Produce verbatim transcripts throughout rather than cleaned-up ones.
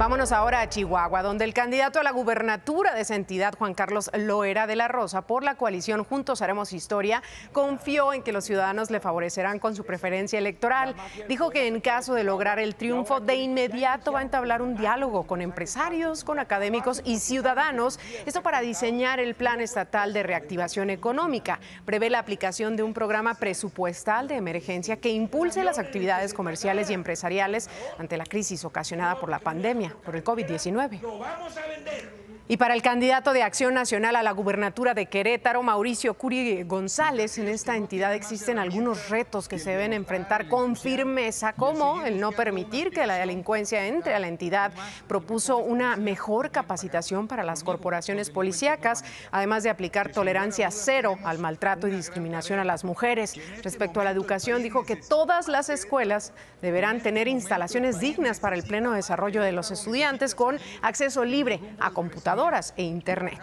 Vámonos ahora a Chihuahua, donde el candidato a la gubernatura de esa entidad, Juan Carlos Loera de la Rosa, por la coalición Juntos Haremos Historia, confió en que los ciudadanos le favorecerán con su preferencia electoral. Dijo que en caso de lograr el triunfo, de inmediato va a entablar un diálogo con empresarios, con académicos y ciudadanos, esto para diseñar el plan estatal de reactivación económica. Prevé la aplicación de un programa presupuestal de emergencia que impulse las actividades comerciales y empresariales ante la crisis ocasionada por la pandemia, por el COVID diecinueve. Y para el candidato de Acción Nacional a la gubernatura de Querétaro, Mauricio Curi González, en esta entidad existen algunos retos que se deben enfrentar con firmeza, como el no permitir que la delincuencia entre a la entidad. Propuso una mejor capacitación para las corporaciones policíacas, además de aplicar tolerancia cero al maltrato y discriminación a las mujeres. Respecto a la educación, dijo que todas las escuelas deberán tener instalaciones dignas para el pleno desarrollo de los estudiantes, con acceso libre a computadoras e internet.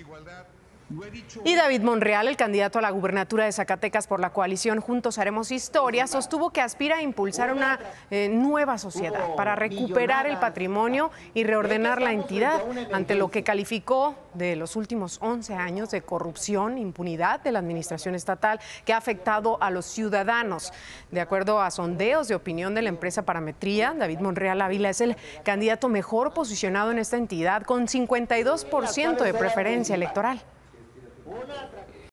Y David Monreal, el candidato a la gubernatura de Zacatecas por la coalición Juntos Haremos Historia, sostuvo que aspira a impulsar una eh, nueva sociedad para recuperar el patrimonio y reordenar la entidad ante lo que calificó de los últimos once años de corrupción, impunidad de la administración estatal que ha afectado a los ciudadanos. De acuerdo a sondeos de opinión de la empresa Parametría, David Monreal Ávila es el candidato mejor posicionado en esta entidad, con cincuenta y dos por ciento de preferencia electoral.